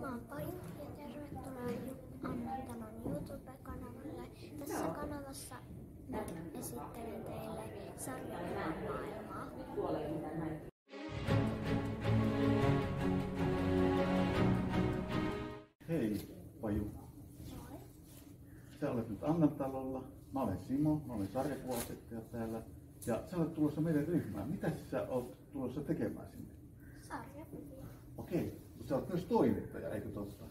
oon Paju ja tervetuloa Annan YouTube-kanavalle. Tässä kanavassa esittelen teille sarjakuvan maailmaa. Hei Paju. Sä olet nyt Annan talolla. Mä olen Simo, mä olen sarjakuva-asettaja täällä. Ja sä olet tulossa meidän ryhmään. Mitä sä olet tulossa tekemään sinne? Sarjakuvia. Okei, mutta sä olet myös toimittaja, eikö totta?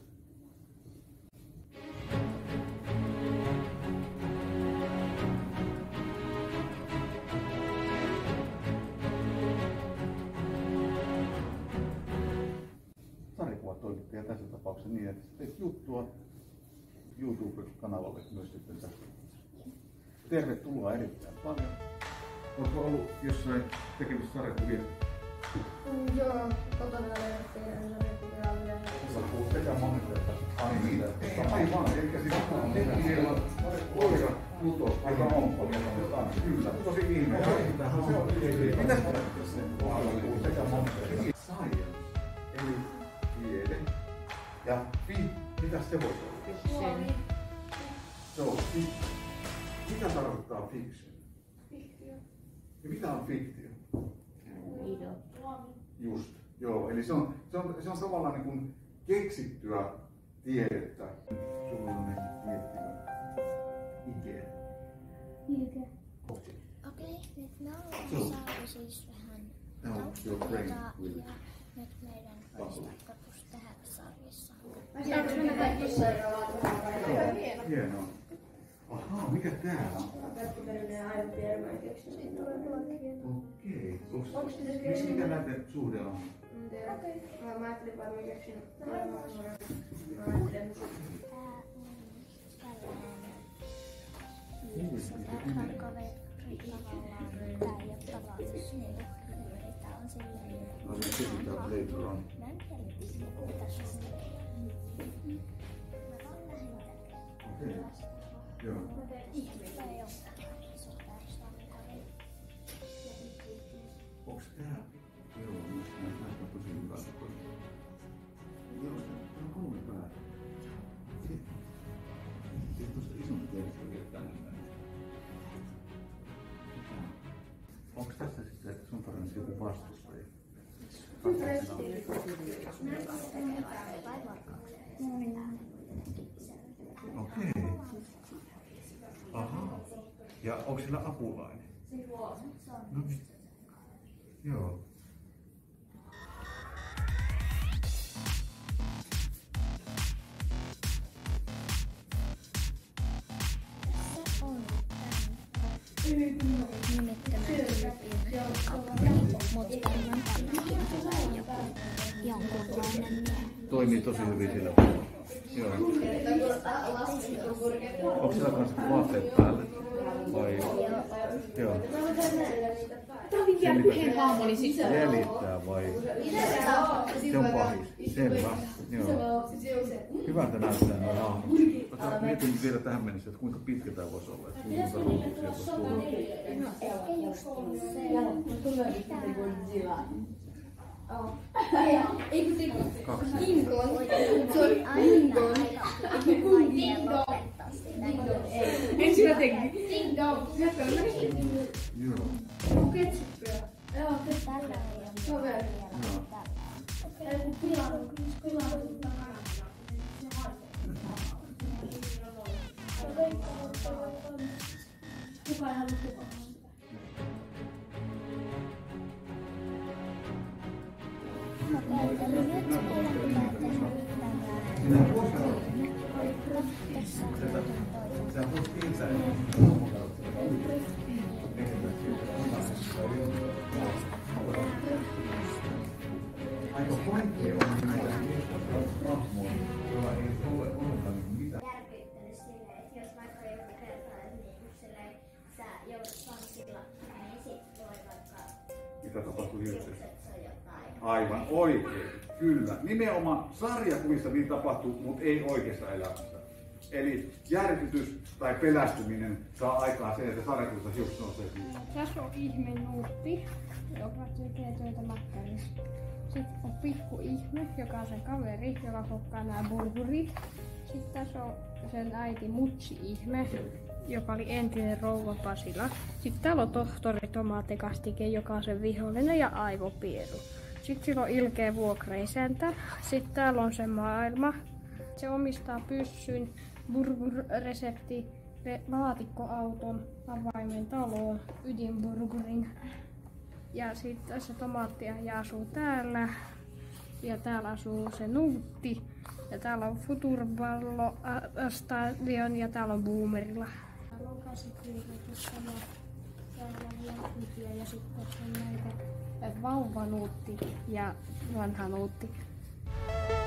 Sarjakuvatoimittaja tässä tapauksessa niin, että sä teet juttua YouTube-kanavalle myös sitten tästä. Tervetuloa erittäin paljon. Oletko ollut jossain tekemässä sarjakuvia? Joo, kotona tehdään sarjakuvia. Sä puhut sekä monesta aineita. Aivan, eli siis siellä on koira, Pluto, aika onko. Kyllä, tosi ihme. Mitä sä puhut sekä monesta? Science, eli tiede. Ja mitä se voisi olla? Se on fiction. Mitä tarkoittaa fiction? Fiktio. Ja mitä on fiktio? Video. Just, joo. Eli se on tavallaan niin kuin keksittyä tiedettä. Sulla on miettimään Ikea. Okei, nyt me ollaan saatu siis vähän taustaa ja nyt meidän olisi tarkoitus tehdä sarjassa. Saanko mennä kaikki sairaalaan? Hienoa. Ahaa, mikä tää on? Verkkoperinen aivopiirmä keksinyt. Okei. Mikä näiden suhde on? Mä ajattelin vaan, mä keksin. Mä ajattelin. Tällainen kaveri tavallaan, tää ei oo tavallisesti kaveri, tää on silleen. No se keksitään later on. Mä en tiedä, mitä se on. Mä vaan lähdin tekemään. Okei. Joo. Tää on persoonallinen. Onks tää? Joo, näyttää tosi hyvältä. Joo, tää on 3 päätä. Sitten tosta isompi versio vielä tänne. Onks tässä sitten sun paremmin joku vastustaja? Okei. Ahaa. Ja onko sillä apulainen? No niin. Joo. Tässä on nimittämän tyypin appi, mutta ilman tälläkin jonkunlainen mies. Toimii tosi hyvin sillä puolella. Joo. Onko sillä kanssa vaatteet päällä? Vai? Joo. Tää on vielä yhden hahmoni sisällä. Jäljittää vai? Se on pahis. Selvä. Joo. Hyvältä näyttää nuo hahmot. Mietin vielä tähän mennessä, että kuinka pitkä tää voisi olla. Että kuinka ruutuksia voisi tulla. Ei just se. Ei kun teko. 2. Ingon. Se on aina vaikea lopettaa sitä. Ensin mä tekin. Ding dong. Joo. Ketsuppia. Joo, Tällä ei ole vielä kukaan ei halua kukaan. Eli nyt meidän pitää tehdä Sä voit kiittää. Aika vaikea on näitä hahmoja, joilla ei ole ollenkaan mitään. järkyttänyt silleen, että jos vaikka joku kertaa, että silleen sä joudut vanssilla, niin sit voi vaikka Mitä tapahtui hirveästi? jotain. Aivan oikein, kyllä. Nimenomaan sarjakuvissa niin tapahtuu, mutta ei oikeassa elämässä. Eli järkytys tai pelästyminen saa aikaan sen, että sarjakuvissa hiukset nousee. Tässä on ihme nuuppi, joka tekee töitä makkarissa. Sitten on Pikku Ihme, joka on sen kaveri, joka kokkaa nämä burgerit. Sitten tässä on sen äiti Mutsi Ihme, joka oli entinen rouva Pasila. Sitten täällä on tohtori Tomaattikastike, joka on sen vihollinen, ja Aivopieru. Sitten sillä on ilkeä vuokraisäntä. Sitten täällä on se maailma. Se omistaa pyssyn, burger-resepti, laatikkoauton, avaimen taloon, ydinburgerin. Ja sitten se tomaattia asuu täällä. Ja täällä asuu se Nuutti. Ja täällä on Futurballo Stadion ja täällä on Boomerilla. Täällä on käsikirjoitus täällä on Jakkutia ja sitten on näitä vauvanuutti ja vanha nuutti.